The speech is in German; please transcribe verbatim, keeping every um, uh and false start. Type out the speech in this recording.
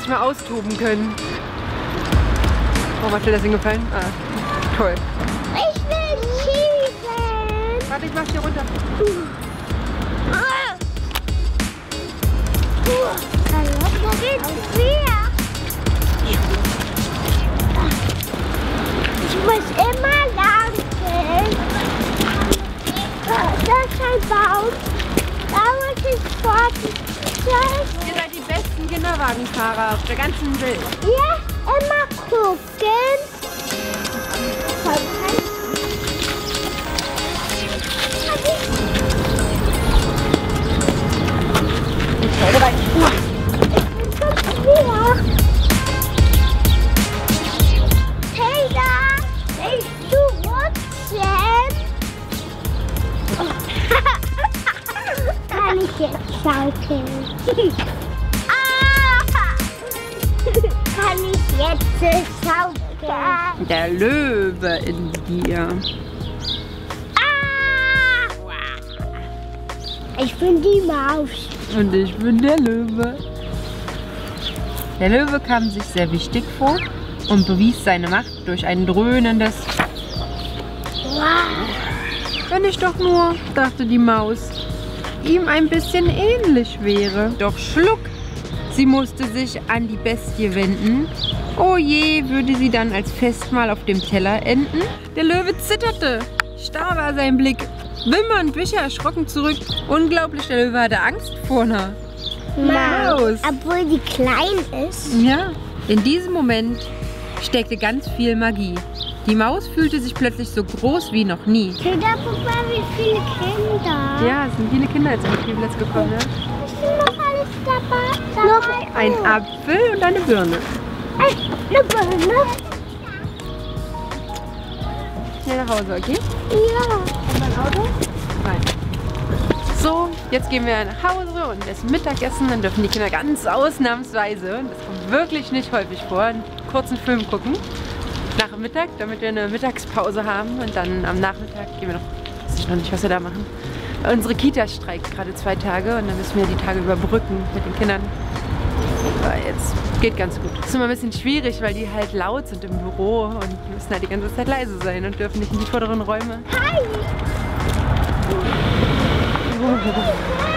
mal austoben können. Warum hat dir das hingefallen? Ah, toll. Ich will schießen. Warte, ich mach hier runter. Ah. Hallo, wo geht's wieder? Ich muss immer laufen. Das ist ein Baum. Da muss ich fort. Ihr seid die besten Kinderwagenfahrer auf der ganzen Welt. Ja, immer gucken. Ich schaue rein. Hey da, willst du rutschen? Kann ich jetzt schaukeln? Ah! Kann ich jetzt schaukeln? Der Löwe in dir. Ah! Ich bin die Maus. Und ich bin der Löwe. Der Löwe kam sich sehr wichtig vor und bewies seine Macht durch ein dröhnendes Wow. Wenn ich doch nur, dachte die Maus, ihm ein bisschen ähnlich wäre. Doch schluck, sie musste sich an die Bestie wenden. Oh je, würde sie dann als Festmahl auf dem Teller enden? Der Löwe zitterte, starr war sein Blick. Wimmernd wich er erschrocken zurück. Unglaublich, der Löwe hatte Angst vor einer Maus. Obwohl die klein ist. Ja, in diesem Moment steckte ganz viel Magie. Die Maus fühlte sich plötzlich so groß wie noch nie. Kinder, guck mal, wie viele Kinder. Ja, es sind viele Kinder jetzt am Spielplatz gekommen, ne? Ist noch alles dabei? Noch Ein Apfel und eine Birne. eine Birne. Schnell nach Hause, okay? Ja. Und mein Auto? Nein. So, jetzt gehen wir nach Hause und essen Mittagessen. Dann dürfen die Kinder ganz ausnahmsweise, und das kommt wirklich nicht häufig vor, einen kurzen Film gucken. Nach dem Mittag, damit wir eine Mittagspause haben. Und dann am Nachmittag gehen wir noch, weiß ich noch nicht, was wir da machen. Unsere Kita streikt gerade zwei Tage und dann müssen wir die Tage überbrücken mit den Kindern. Aber jetzt geht ganz gut. Das ist immer ein bisschen schwierig, weil die halt laut sind im Büro und müssen halt die ganze Zeit leise sein und dürfen nicht in die vorderen Räume. Hi.